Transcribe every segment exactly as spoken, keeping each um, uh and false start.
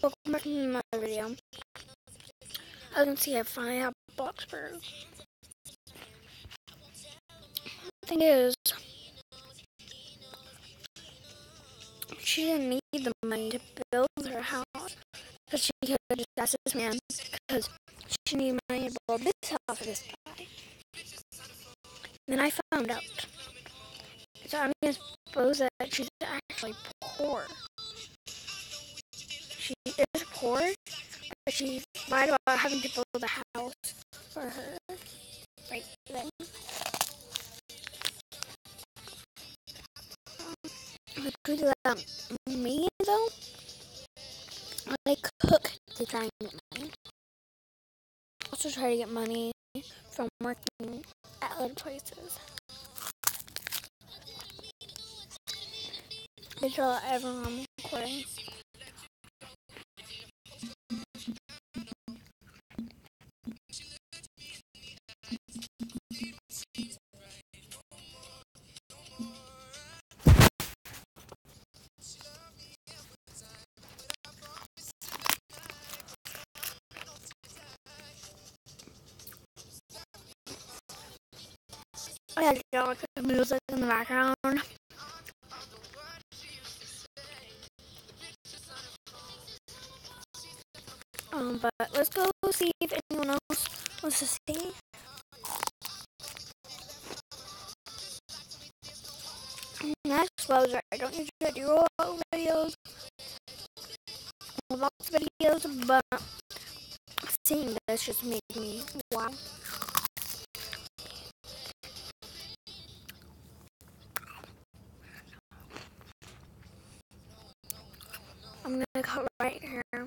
Welcome back to my video. As you can see, I finally have Bloxburg. The thing is, she didn't need the money to build her house. But she could have just asked this man because she needed money to build this house for this guy. Then I found out. So I'm going to suppose that she's actually poor. She is poor, but she lied about having to build a house for her right then. The truth is that me, though, I cook to try and get money. I also try to get money from working at other places. I tell everyone I'm recording. I had to get like the music in the background. Um, but let's go see if anyone else wants to see. Next was I don't usually do Roblox videos, Roblox videos, but seeing this just made me wow. I'm gonna cut right here.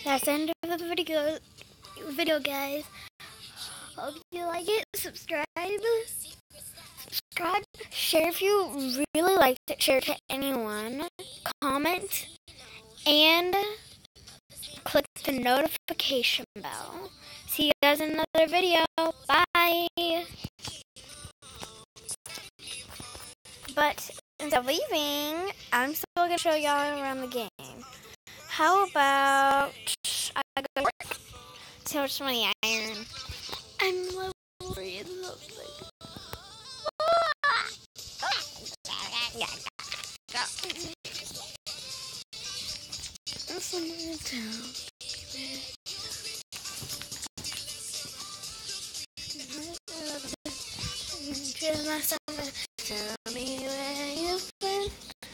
That's the end of the video, video guys. Hope you like it. Subscribe. Subscribe. Share if you really liked it. Share to anyone. Comment. And click the notification bell. See you guys in another video. Bye. But instead of leaving, I'm still going to show y'all around the game. How about I go to work? See how much money I earn. I'm level three. It looks like. Tell me where you've been.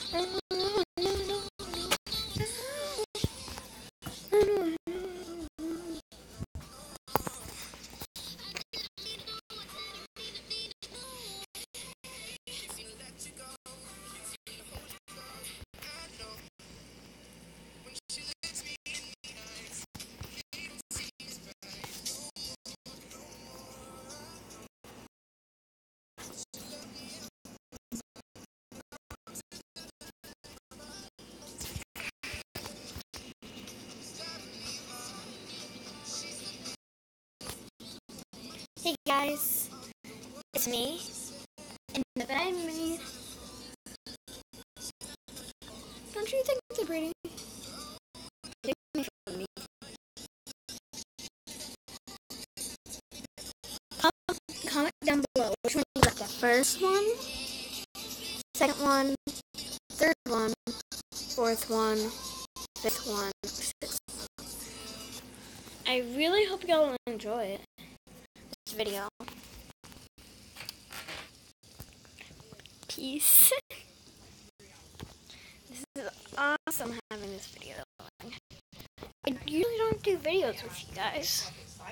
Hey guys, it's me, and look what I made. Don't you think it's pretty? Comment, comment down below which one you like, the first one, second one, third one, fourth one, fifth one, sixth one. I really hope y'all enjoy it. Video. Peace. This is awesome having this video. I usually don't do videos with you guys.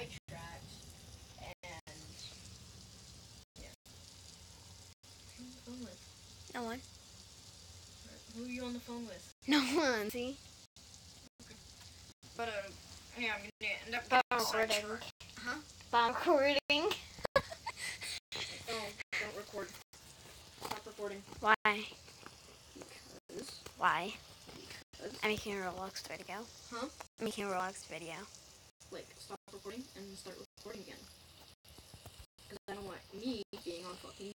No one. Who are you on the phone with? No one, see? Okay. But, uh, yeah, I'm gonna end up By recording. Huh? By recording. Oh, don't record. Stop recording. Why? Because. Why? Because. I'm making a Roblox video. Huh? I'm making a Roblox video. Like, stop recording and start recording again. Because I don't want me being on fucking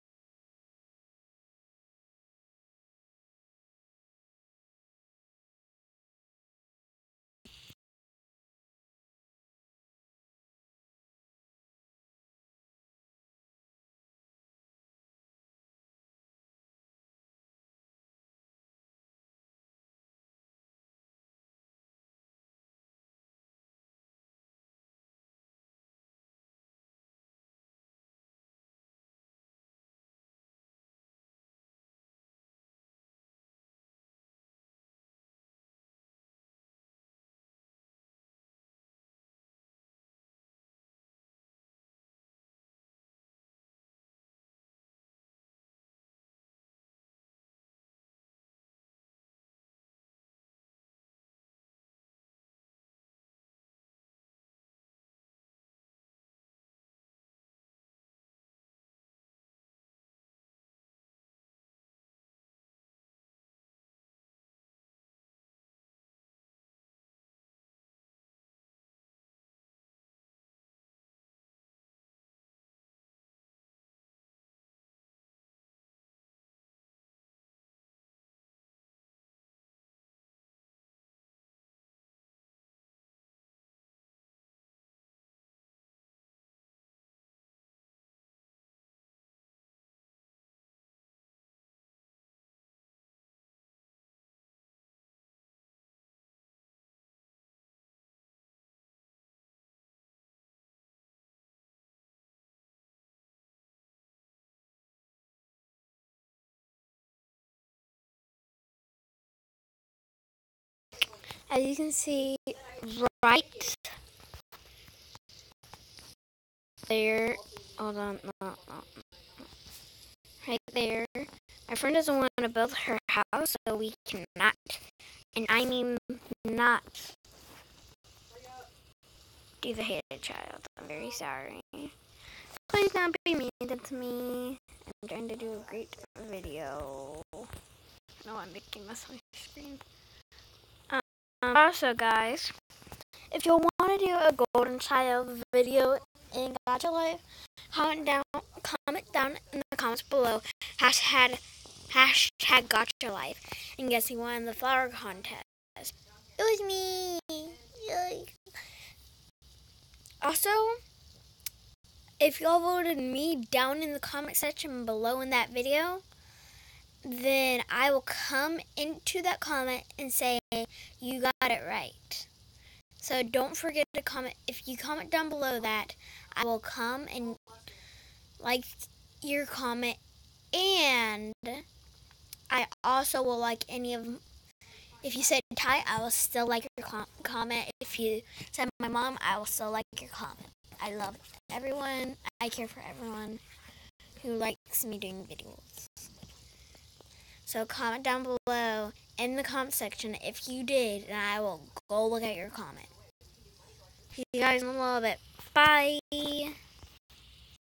As you can see, right there, hold on, no, no, right there, my friend doesn't want to build her house, so we cannot, and I mean not, He's a hated child. I'm very sorry. Please don't be mean to me. I'm trying to do a great video. No, I'm making this on my screen. Um, also, guys, if you want to do a golden child video in Gotcha Life, comment down, comment down in the comments below. Hashtag, hashtag Gotcha Life, and guess who won the flower contest? It was me. Yay. Also, if y'all voted me down in the comment section below in that video, then I will come into that comment and say you got it right. So don't forget to comment. If you comment down below that, I will come and like your comment, and I also will like any of. If you said Ty, I will still like your com- comment. If you said my mom, I will still like your comment. I love everyone. I care for everyone who likes me doing videos. So comment down below in the comment section if you did, and I will go look at your comment. See you guys in a little bit. Bye.